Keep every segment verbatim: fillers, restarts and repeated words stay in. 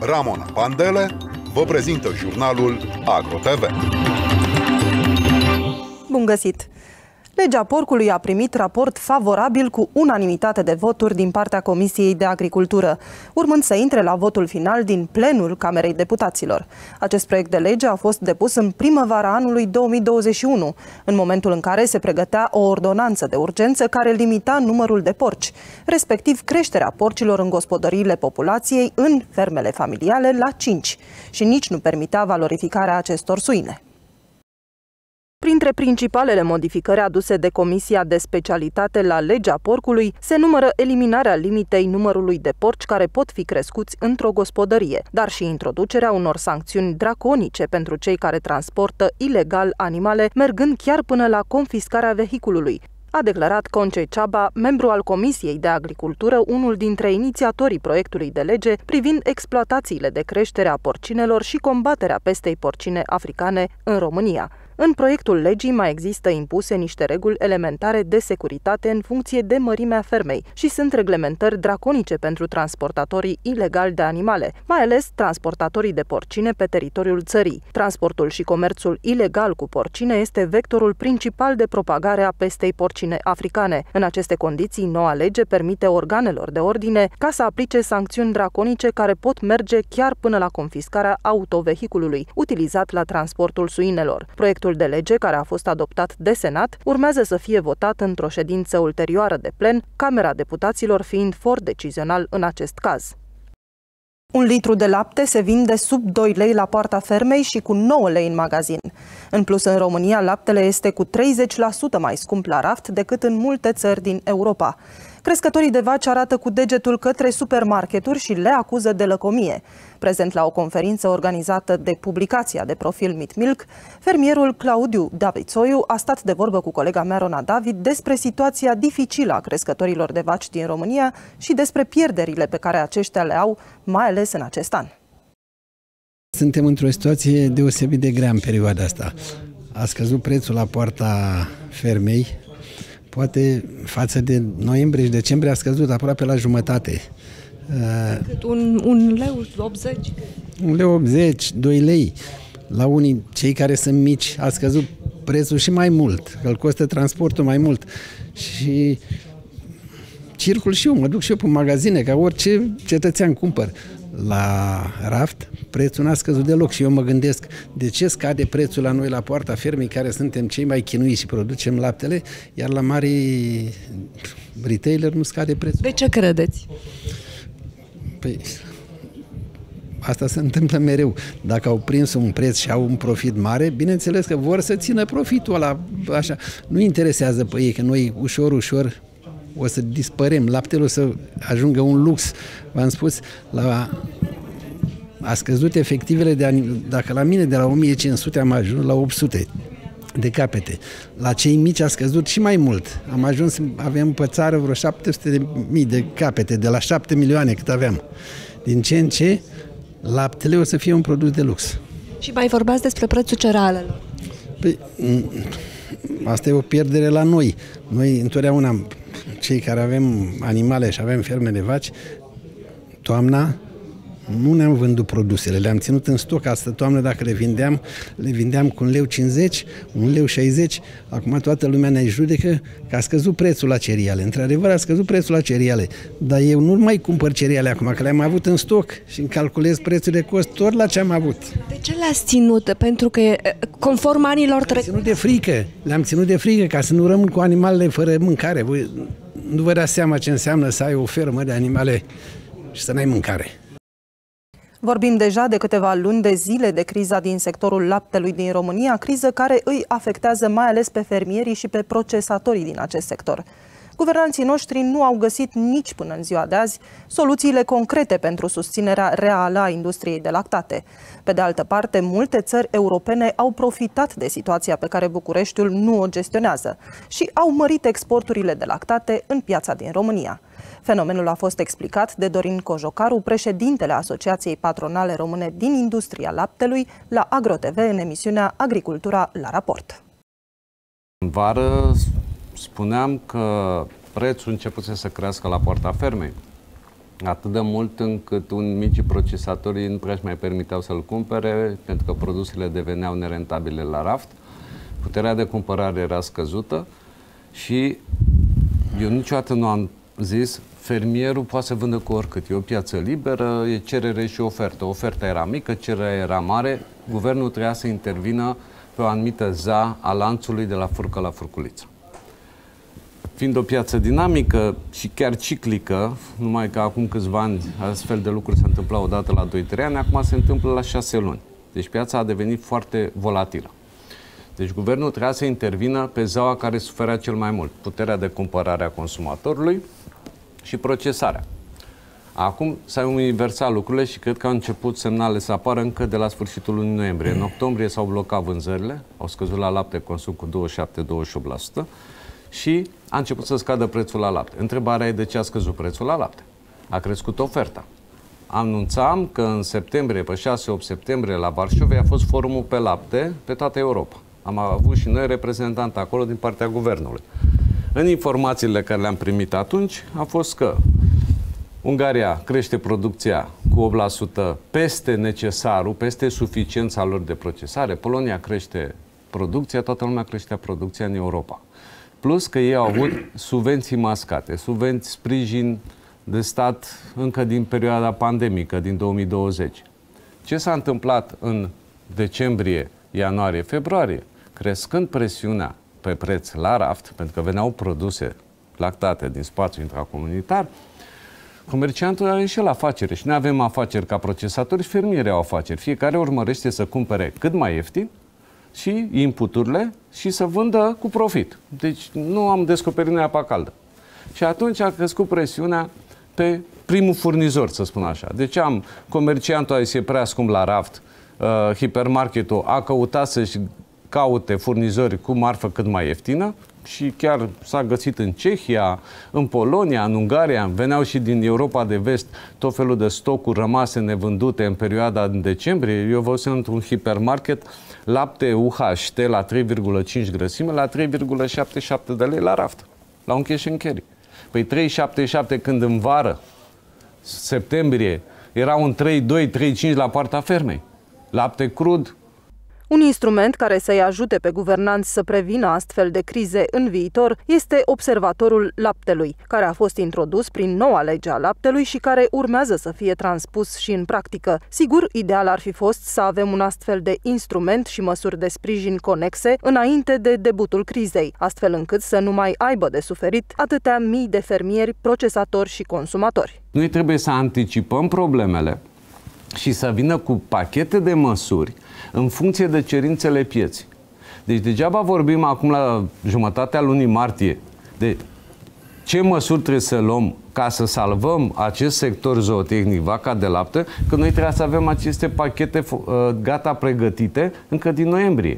Ramona Pandele vă prezintă jurnalul AgroTV. Bun găsit! Legea porcului a primit raport favorabil cu unanimitate de voturi din partea Comisiei de Agricultură, urmând să intre la votul final din plenul Camerei Deputaților. Acest proiect de lege a fost depus în primăvara anului două mii douăzeci și unu, în momentul în care se pregătea o ordonanță de urgență care limita numărul de porci, respectiv creșterea porcilor în gospodăriile populației în fermele familiale la cinci, și nici nu permitea valorificarea acestor suine. Printre principalele modificări aduse de Comisia de Specialitate la legea porcului se numără eliminarea limitei numărului de porci care pot fi crescuți într-o gospodărie, dar și introducerea unor sancțiuni draconice pentru cei care transportă ilegal animale, mergând chiar până la confiscarea vehiculului, a declarat Concei Ceaba, membru al Comisiei de Agricultură, unul dintre inițiatorii proiectului de lege privind exploatațiile de creștere a porcinelor și combaterea pestei porcine africane în România. În proiectul legii mai există impuse niște reguli elementare de securitate în funcție de mărimea fermei și sunt reglementări draconice pentru transportatorii ilegali de animale, mai ales transportatorii de porcine pe teritoriul țării. Transportul și comerțul ilegal cu porcine este vectorul principal de propagare a pestei porcine africane. În aceste condiții, noua lege permite organelor de ordine ca să aplice sancțiuni draconice care pot merge chiar până la confiscarea autovehiculului utilizat la transportul suinelor. Proiectul de lege, care a fost adoptat de Senat, urmează să fie votat într-o ședință ulterioară de plen, Camera Deputaților fiind for decizional în acest caz. Un litru de lapte se vinde sub doi lei la poarta fermei și cu nouă lei în magazin. În plus, în România, laptele este cu treizeci la sută mai scump la raft decât în multe țări din Europa. Crescătorii de vaci arată cu degetul către supermarketuri și le acuză de lăcomie. Prezent la o conferință organizată de publicația de profil Meat Milk, fermierul Claudiu Davițoiu a stat de vorbă cu colega mea Rona David despre situația dificilă a crescătorilor de vaci din România și despre pierderile pe care aceștia le au, mai ales în acest an. Suntem într-o situație deosebit de grea în perioada asta. A scăzut prețul la poarta fermei. Poate față de noiembrie și decembrie a scăzut aproape la jumătate. Cât un, un leu optzeci? Un leu optzeci, doi lei. La unii, cei care sunt mici, a scăzut prețul și mai mult, că îl costă transportul mai mult. Și circul și eu, mă duc și eu pe magazine, ca orice cetățean cumpăr. La raft, prețul n-a scăzut deloc și eu mă gândesc de ce scade prețul la noi la poarta fermei, care suntem cei mai chinuiți și producem laptele, iar la mari retailer nu scade prețul. De ce credeți? Păi, asta se întâmplă mereu. Dacă au prins un preț și au un profit mare, bineînțeles că vor să țină profitul ăla, așa. Nu interesează pe ei că noi ușor, ușor o să dispărem, laptele o să ajungă un lux. V-am spus, la, a scăzut efectivele, de, dacă la mine de la o mie cinci sute am ajuns la opt sute de capete. La cei mici a scăzut și mai mult. Am ajuns, avem pe țară vreo șapte sute de mii de capete, de la șapte milioane cât aveam. Din ce în ce, laptele o să fie un produs de lux. Și mai vorbeați despre prețul cerealelor. Păi, asta e o pierdere la noi. Noi întotdeauna, cei care avem animale și avem ferme de vaci, toamna nu ne-am vândut produsele, le-am ținut în stoc. Asta toamnă, dacă le vindeam, le vindeam cu un leu cincizeci, un leu șaizeci. Acum toată lumea ne judecă că a scăzut prețul la cereale. Într-adevăr, a scăzut prețul la cereale, dar eu nu mai cumpăr cereale acum, că le-am avut în stoc și îmi calculez prețul de cost tot la ce am avut. De ce le-ați ținut? Pentru că, conform anilor trecuți... Le-am ținut de frică, le-am ținut de frică, ca să nu rămân cu animalele fără mâncare. Voi nu vă dați seama ce înseamnă să ai o fermă de animale și să n-ai mâncare. Vorbim deja de câteva luni de zile de criza din sectorul laptelui din România, criză care îi afectează mai ales pe fermierii și pe procesatorii din acest sector. Guvernanții noștri nu au găsit nici până în ziua de azi soluțiile concrete pentru susținerea reală a industriei de lactate. Pe de altă parte, multe țări europene au profitat de situația pe care Bucureștiul nu o gestionează și au mărit exporturile de lactate în piața din România. Fenomenul a fost explicat de Dorin Cojocaru, președintele Asociației Patronale Române din Industria Laptelui, la AgroTV în emisiunea Agricultura la raport. În vară spuneam că prețul începuse să crească la poarta fermei. Atât de mult încât un mici procesatori nu prea își mai permiteau să-l cumpere, pentru că produsele deveneau nerentabile la raft, puterea de cumpărare era scăzută și eu niciodată nu am zis fermierul poate să vândă cu oricât. E o piață liberă, e cerere și ofertă. Oferta era mică, cererea era mare, guvernul trebuia să intervină pe o anumită za a lanțului de la furcă la furculiță. Fiind o piață dinamică și chiar ciclică, numai că acum câțiva ani astfel de lucruri se întâmplau odată la doi trei ani, acum se întâmplă la șase luni. Deci piața a devenit foarte volatilă. Deci guvernul trebuia să intervină pe zaua care suferea cel mai mult, puterea de cumpărare a consumatorului și procesarea. Acum s-au inversat lucrurile și cred că au început semnale să apară încă de la sfârșitul lunii noiembrie. În octombrie s-au blocat vânzările, au scăzut la lapte consum cu douăzeci și șapte - douăzeci și opt la sută și a început să scadă prețul la lapte. Întrebarea e de ce a scăzut prețul la lapte. A crescut oferta. Anunțam că în septembrie, pe șase opt septembrie, la Varșovia a fost forumul pe lapte pe toată Europa. Am avut și noi reprezentant acolo din partea guvernului. În informațiile care le-am primit atunci a fost că Ungaria crește producția cu opt la sută peste necesarul, peste suficiența lor de procesare. Polonia crește producția, toată lumea creștea producția în Europa. Plus că ei au avut subvenții mascate, subvenții, sprijin de stat încă din perioada pandemică, din două mii douăzeci. Ce s-a întâmplat în decembrie, ianuarie, februarie? Crescând presiunea pe preț la raft, pentru că veneau produse lactate din spațiul intracomunitar, comerciantul are și el afacere și noi avem afaceri ca procesatori și fermierii au afaceri. Fiecare urmărește să cumpere cât mai ieftin și inputurile și să vândă cu profit. Deci nu am descoperit noi apa caldă. Și atunci a crescut presiunea pe primul furnizor, să spun așa. Deci am comerciantul a zis, e prea scump la raft, uh, hipermarketul a căutat să-și caute furnizori cu marfă cât mai ieftină și chiar s-a găsit în Cehia, în Polonia, în Ungaria, veneau și din Europa de Vest tot felul de stocuri rămase nevândute în perioada din decembrie. Eu văzusem într-un hipermarket lapte U H T la trei virgulă cinci grăsime la trei virgulă șaptezeci și șapte de lei la raft, la un cash and carry. Păi trei virgulă șaptezeci și șapte când în vară, septembrie, era un trei virgulă doi - trei virgulă cinci la poarta fermei. Lapte crud. Un instrument care să-i ajute pe guvernanți să prevină astfel de crize în viitor este observatorul laptelui, care a fost introdus prin noua lege a laptelui și care urmează să fie transpus și în practică. Sigur, ideal ar fi fost să avem un astfel de instrument și măsuri de sprijin conexe înainte de debutul crizei, astfel încât să nu mai aibă de suferit atâtea mii de fermieri, procesatori și consumatori. Noi trebuie să anticipăm problemele și să vină cu pachete de măsuri în funcție de cerințele pieții. Deci degeaba vorbim acum la jumătatea lunii martie de ce măsuri trebuie să luăm ca să salvăm acest sector zootehnic, vaca de lapte, că noi trebuie să avem aceste pachete uh, gata pregătite încă din noiembrie.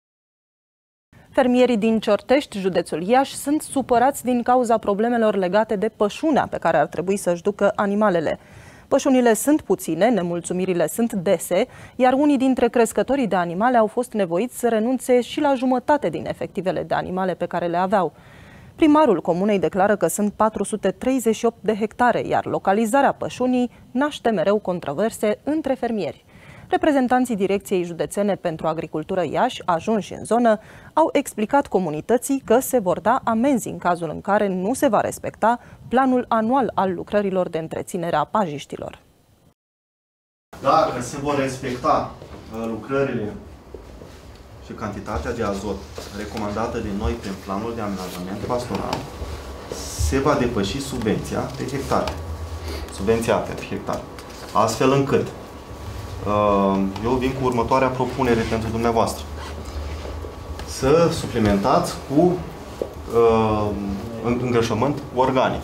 Fermierii din Ciortești, județul Iași, sunt supărați din cauza problemelor legate de pășunea pe care ar trebui să-și ducă animalele. Pășunile sunt puține, nemulțumirile sunt dese, iar unii dintre crescătorii de animale au fost nevoiți să renunțe și la jumătate din efectivele de animale pe care le aveau. Primarul comunei declară că sunt patru sute treizeci și opt de hectare, iar localizarea pășunii naște mereu controverse între fermieri. Reprezentanții Direcției Județene pentru Agricultură Iași, ajunși în zonă, au explicat comunității că se vor da amenzi în cazul în care nu se va respecta planul anual al lucrărilor de întreținere a pajiștilor. Dacă se vor respecta lucrările și cantitatea de azot recomandată de noi prin planul de amenajament pastoral, se va depăși subvenția pe hectare, subvenția pe hectare, astfel încât eu vin cu următoarea propunere pentru dumneavoastră. Să suplimentați cu uh, îngrășământ organic.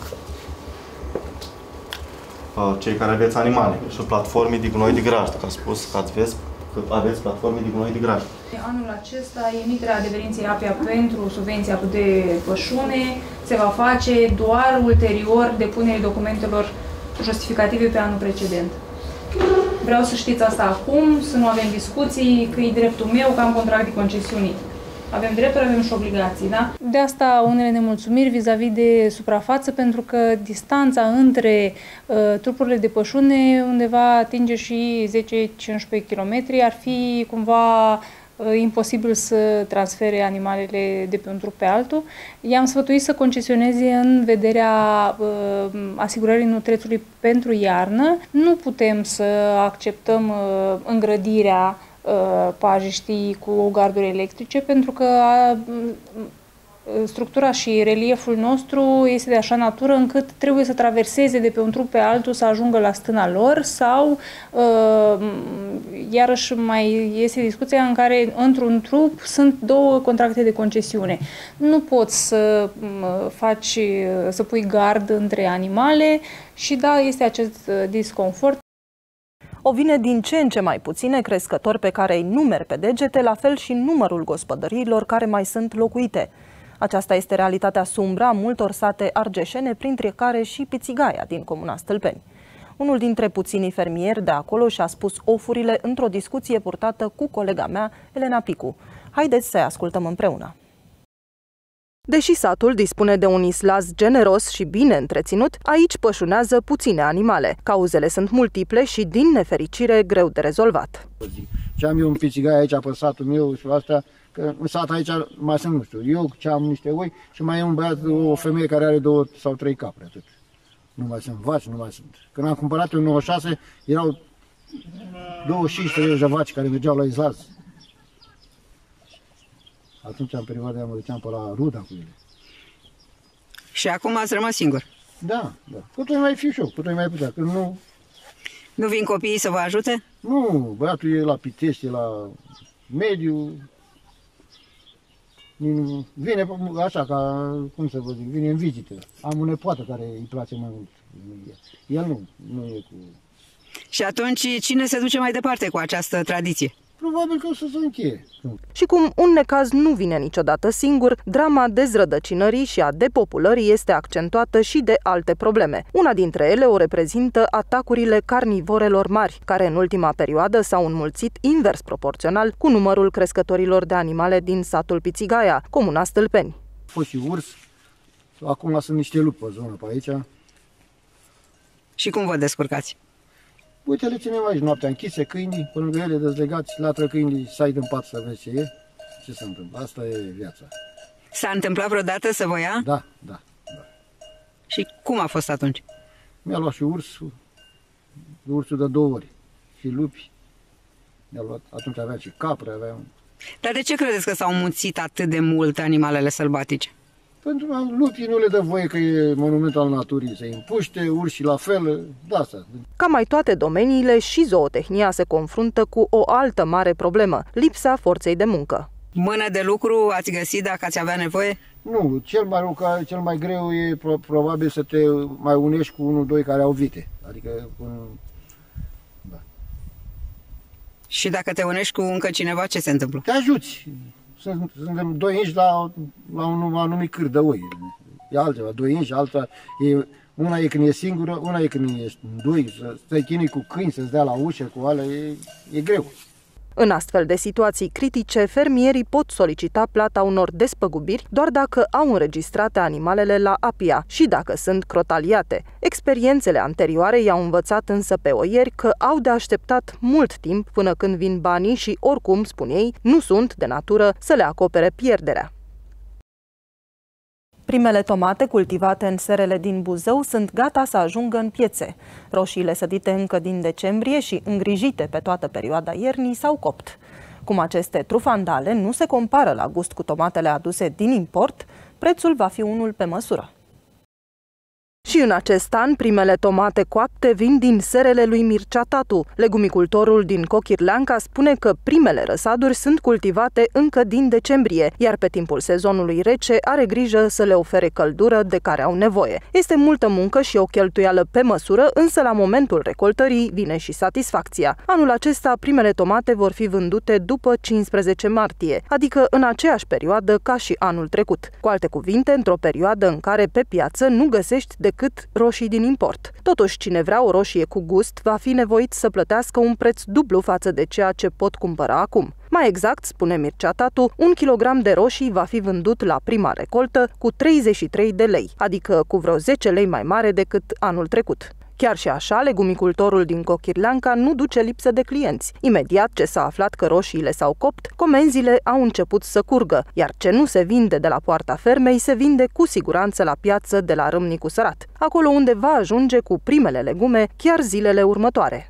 Uh, cei care aveți animale și platforme de gunoi de grajd, că a spus că aveți, că aveți platforme de gunoi de grajd. Anul acesta, emiterea adeverinței A P I A pentru subvenția de pășune se va face doar ulterior depunerii documentelor justificative pe anul precedent. Vreau să știți asta acum, să nu avem discuții, că e dreptul meu, că am contract de concesiuni. Avem drepturi, avem și obligații, da? De asta unele nemulțumiri vis-a-vis de suprafață, pentru că distanța între uh, trupurile de pășune undeva atinge și zece cincisprezece kilometri, ar fi cumva uh, imposibil să transfere animalele de pe un trup pe altul. I-am sfătuit să concesioneze în vederea uh, asigurării nutrețului pentru iarnă. Nu putem să acceptăm uh, îngrădirea pajiștii cu garduri electrice, pentru că structura și relieful nostru este de așa natură încât trebuie să traverseze de pe un trup pe altul să ajungă la stâna lor, sau iarăși mai este discuția în care într-un trup sunt două contracte de concesiune. Nu poți să faci, să pui gard între animale și da, este acest disconfort. O vine din ce în ce mai puține crescători pe care îi numeri pe degete, la fel și numărul gospodăriilor care mai sunt locuite. Aceasta este realitatea sumbră a multor sate argeșene, printre care și Pițigaia din comuna Stâlpeni. Unul dintre puținii fermieri de acolo și-a spus ofurile într-o discuție purtată cu colega mea, Elena Picu. Haideți să-i ascultăm împreună. Deși satul dispune de un islaz generos și bine întreținut, aici pășunează puține animale. Cauzele sunt multiple și, din nefericire, greu de rezolvat. Ce am eu în Pițigaia aici, pe satul meu și asta, că în sat aici mai sunt, nu știu, eu ce am niște oi și mai e un băiat, o femeie care are două sau trei capre, atât. Nu mai sunt vaci, nu mai sunt. Când am cumpărat în nouăzeci și șase, erau douăzeci și cinci de vaci care mergeau la islaz. Atunci, în perioada aia, mă duceam pe la ruda cu ele. Și acum ați rămas singur? Da, da. Cât o mai fiu și eu, cât o mai putea. Când nu... Nu vin copiii să vă ajute? Nu, băiatul e la Pitești, e la mediu. Vine așa, ca, cum să vă zic, vine în vizită. Am o nepoată care îi place mai mult. El nu, nu e cu... Și atunci, cine se duce mai departe cu această tradiție? Probabil că o să se încheie. Și cum un necaz nu vine niciodată singur, drama dezrădăcinării și a depopulării este accentuată și de alte probleme. Una dintre ele o reprezintă atacurile carnivorelor mari, care în ultima perioadă s-au înmulțit invers proporțional cu numărul crescătorilor de animale din satul Pițigaia, comuna Stâlpeni. A fost și urs, acum sunt niște lupi pe zonă pe aici. Și cum vă descurcați? Uite, le ținem aici noaptea închise, câinii, pe lângă ele dezlegați, latră câinii, să ai din pat să vezi ce e, ce se întâmplă. Asta e viața. S-a întâmplat vreodată să vă ia? Da, da, da. Și cum a fost atunci? Mi-a luat și ursul, ursul de două ori, și lupi. Mi-a luat, atunci avea și capre, avea... Dar de ce credeți că s-au muțit atât de mult animalele sălbatice? Pentru că lupii nu le dă voie că e monument al naturii, se împuște, urșii la fel, de asta. Ca mai toate domeniile, și zootehnia se confruntă cu o altă mare problemă, lipsa forței de muncă. Mână de lucru ați găsit dacă ați avea nevoie? Nu, cel mai, rău, cel mai greu e pro, probabil să te mai unești cu unul, doi care au vite. Adică, da. Și dacă te unești cu încă cineva, ce se întâmplă? Te ajuți. Suntem doi inși la, la un anumit câr de oi. E altceva, doi inși, alta e, una e când e singură, una e când e doi, să te chinui cu câini, să-ți dea la ușă, cu alea, e, e greu. În astfel de situații critice, fermierii pot solicita plata unor despăgubiri doar dacă au înregistrate animalele la APIA și dacă sunt crotaliate. Experiențele anterioare i-au învățat însă pe oieri că au de așteptat mult timp până când vin banii și, oricum, spun ei, nu sunt de natură să le acopere pierderea. Primele tomate cultivate în serele din Buzău sunt gata să ajungă în piețe. Roșiile sădite încă din decembrie și îngrijite pe toată perioada iernii s-au copt. Cum aceste trufandale nu se compară la gust cu tomatele aduse din import, prețul va fi unul pe măsură. Și în acest an, primele tomate coapte vin din serele lui Mircea Tatu. Legumicultorul din Cochirleanca spune că primele răsaduri sunt cultivate încă din decembrie, iar pe timpul sezonului rece are grijă să le ofere căldură de care au nevoie. Este multă muncă și o cheltuială pe măsură, însă la momentul recoltării vine și satisfacția. Anul acesta, primele tomate vor fi vândute după cincisprezece martie, adică în aceeași perioadă ca și anul trecut. Cu alte cuvinte, într-o perioadă în care pe piață nu găsești decât roșii din import. Totuși, cine vrea o roșie cu gust va fi nevoit să plătească un preț dublu față de ceea ce pot cumpăra acum. Mai exact, spune Mircea Tatu, un kilogram de roșii va fi vândut la prima recoltă cu treizeci și trei de lei, adică cu vreo zece lei mai mare decât anul trecut. Chiar și așa, legumicultorul din Cochirleanca nu duce lipsă de clienți. Imediat ce s-a aflat că roșiile s-au copt, comenzile au început să curgă, iar ce nu se vinde de la poarta fermei se vinde cu siguranță la piață de la Râmnicu Sărat, acolo unde va ajunge cu primele legume chiar zilele următoare.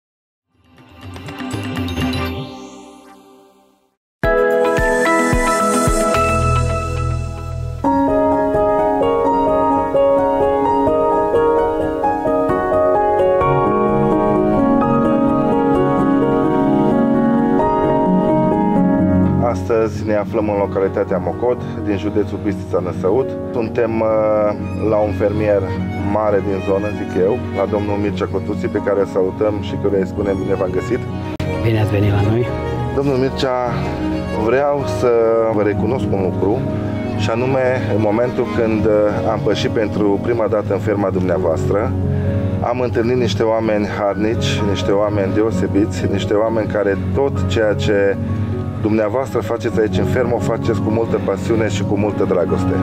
Astăzi ne aflăm în localitatea Mocod, din județul Bistrița-Năsăud. Suntem uh, la un fermier mare din zonă, zic eu, la domnul Mircea Cotuții, pe care îl salutăm și căruia îi spunem bine v-am găsit. Bine ați venit la noi. Domnul Mircea, vreau să vă recunosc un lucru, și anume în momentul când am pășit pentru prima dată în ferma dumneavoastră, am întâlnit niște oameni harnici, niște oameni deosebiți, niște oameni care tot ceea ce dumneavoastră faceți aici în fermă, o faceți cu multă pasiune și cu multă dragoste.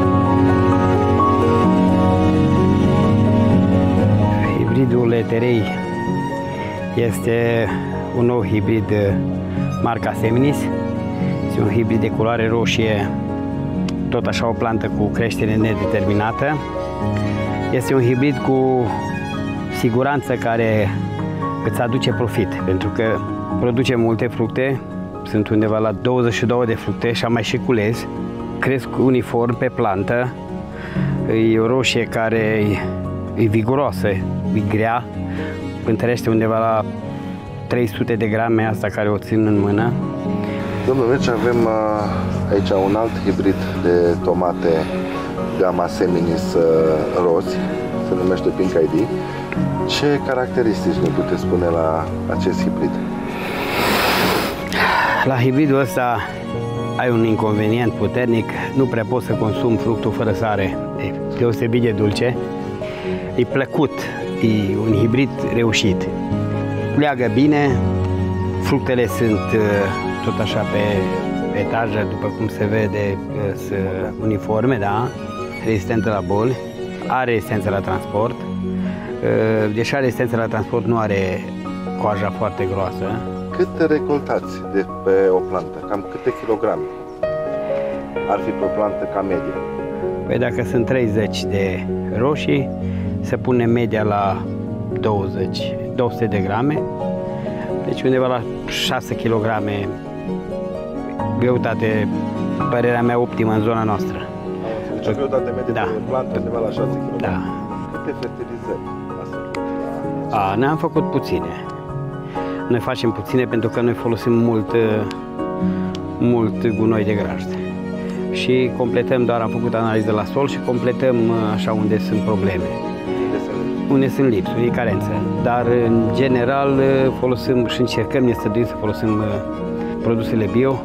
Hibridul E T R I este un nou hibrid marca Seminis. Este un hibrid de culoare roșie, tot așa o plantă cu creștere nedeterminată. Este un hibrid cu siguranță care îți aduce profit, pentru că produce multe fructe. Sunt undeva la douăzeci și două de fructe și am mai și cules. Cresc uniform pe plantă. E o roșie care e viguroasă, e grea. Întărește undeva la trei sute de grame, asta care o țin în mână. Domnul Mircea, avem aici un alt hibrid de tomate gama Seminis rozi, se numește Pink I D. Ce caracteristici ne puteți spune la acest hibrid? La hibridul ăsta ai un inconvenient puternic, nu prea poți să consumi fructul fără sare, e deosebit de dulce, e plăcut, e un hibrid reușit. Leagă bine, fructele sunt tot așa pe etajă, după cum se vede, sunt uniforme, da? Rezistentă la boli, are rezistență la transport, deși are rezistență la transport, nu are coaja foarte groasă. Cât recoltați de pe o plantă? Cam câte kilograme ar fi pe o plantă ca medie? Păi dacă sunt treizeci de roșii, se pune media la douăzeci, două sute de grame, deci undeva la șase kilograme, greutate, părerea mea, optimă în zona noastră. Deci o greutate medie da. de plantă undeva la șase kilograme. Da. Câte fertilizări? A, ne-am făcut puține. Noi facem puține pentru că noi folosim mult, mult gunoi de grajd. Și completăm, doar am făcut analiză la sol și completăm așa unde sunt probleme. Unde sunt lipsuri? Unde sunt lipsuri, e carență. Dar în general folosim și încercăm, ne străduim să folosim produsele bio.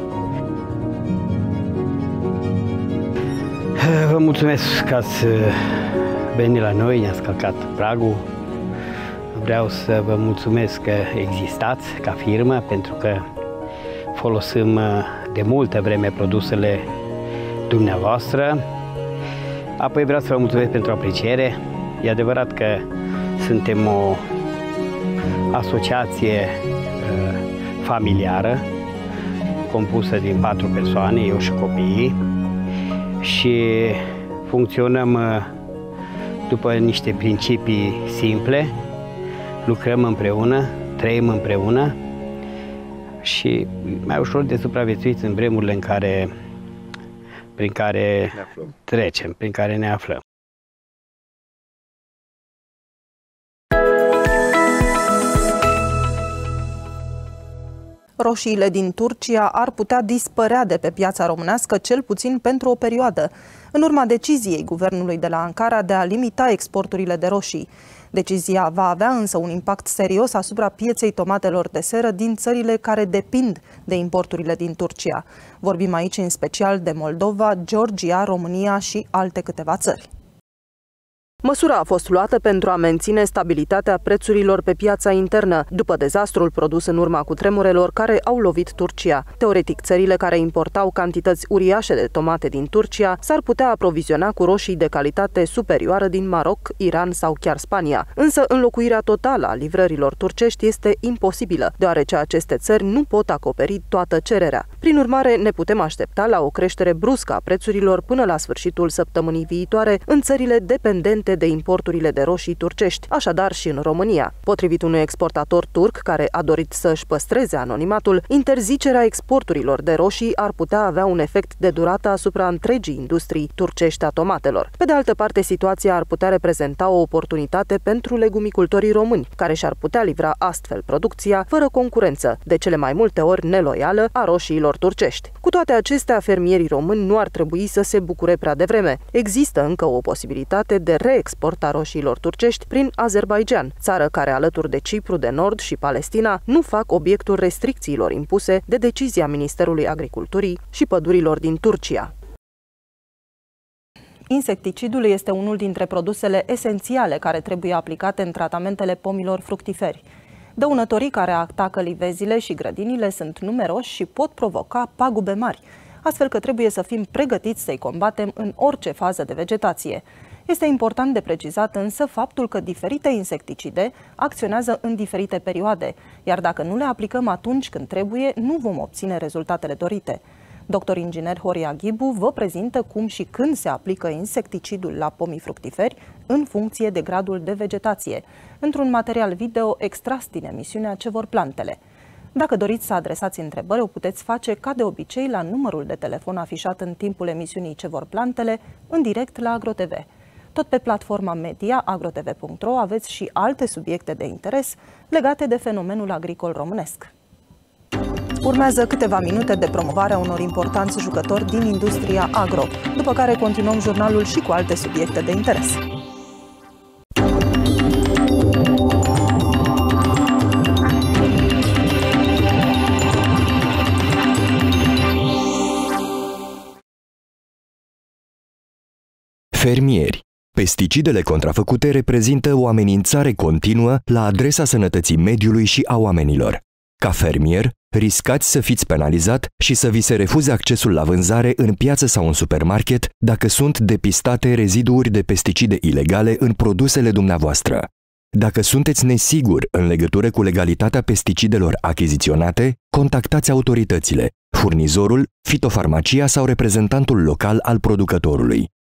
Vă mulțumesc că ați venit la noi, ne-ați călcat pragul. Vreau să vă mulțumesc că existați ca firmă, pentru că folosim de multă vreme produsele dumneavoastră. Apoi vreau să vă mulțumesc pentru apreciere. E adevărat că suntem o asociație familiară, compusă din patru persoane, eu și copiii, și funcționăm după niște principii simple. Lucrăm împreună, trăim împreună și mai ușor de supraviețuit în vremurile în care, prin care trecem, prin care ne aflăm. Roșiile din Turcia ar putea dispărea de pe piața românească, cel puțin pentru o perioadă, în urma deciziei guvernului de la Ankara de a limita exporturile de roșii. Decizia va avea însă un impact serios asupra pieței tomatelor de seră din țările care depind de importurile din Turcia. Vorbim aici în special de Moldova, Georgia, România și alte câteva țări. Măsura a fost luată pentru a menține stabilitatea prețurilor pe piața internă, după dezastrul produs în urma cutremurelor care au lovit Turcia. Teoretic, țările care importau cantități uriașe de tomate din Turcia s-ar putea aproviziona cu roșii de calitate superioară din Maroc, Iran sau chiar Spania. Însă înlocuirea totală a livrărilor turcești este imposibilă, deoarece aceste țări nu pot acoperi toată cererea. Prin urmare, ne putem aștepta la o creștere bruscă a prețurilor până la sfârșitul săptămânii viitoare în țările dependente de importurile de roșii turcești, așadar și în România. Potrivit unui exportator turc care a dorit să-și păstreze anonimatul, interzicerea exporturilor de roșii ar putea avea un efect de durată asupra întregii industrii turcești a tomatelor. Pe de altă parte, situația ar putea reprezenta o oportunitate pentru legumicultorii români, care și-ar putea livra astfel producția fără concurență, de cele mai multe ori neloială, a roșiilor turcești. Cu toate acestea, fermierii români nu ar trebui să se bucure prea devreme. Există încă o posibilitate de reexporta roșiilor turcești prin Azerbaidjan, țară care, alături de Cipru de Nord și Palestina, nu fac obiectul restricțiilor impuse de decizia Ministerului Agriculturii și Pădurilor din Turcia. Insecticidul este unul dintre produsele esențiale care trebuie aplicate în tratamentele pomilor fructiferi. Dăunătorii care atacă livezile și grădinile sunt numeroși și pot provoca pagube mari, astfel că trebuie să fim pregătiți să-i combatem în orice fază de vegetație. Este important de precizat însă faptul că diferite insecticide acționează în diferite perioade, iar dacă nu le aplicăm atunci când trebuie, nu vom obține rezultatele dorite. Doctor inginer Horia Ghibu vă prezintă cum și când se aplică insecticidul la pomii fructiferi în funcție de gradul de vegetație, într-un material video extras din emisiunea Ce vor plantele. Dacă doriți să adresați întrebări, o puteți face ca de obicei la numărul de telefon afișat în timpul emisiunii Ce vor plantele, în direct la AgroTV. Tot pe platforma media agrotv punct ro aveți și alte subiecte de interes legate de fenomenul agricol românesc. Urmează câteva minute de promovare a unor importanți jucători din industria agro, după care continuăm jurnalul și cu alte subiecte de interes. Fermieri. Pesticidele contrafăcute reprezintă o amenințare continuă la adresa sănătății mediului și a oamenilor. Ca fermier, riscați să fiți penalizat și să vi se refuze accesul la vânzare în piață sau în supermarket dacă sunt depistate reziduuri de pesticide ilegale în produsele dumneavoastră. Dacă sunteți nesiguri în legătură cu legalitatea pesticidelor achiziționate, contactați autoritățile, furnizorul, fitofarmacia sau reprezentantul local al producătorului.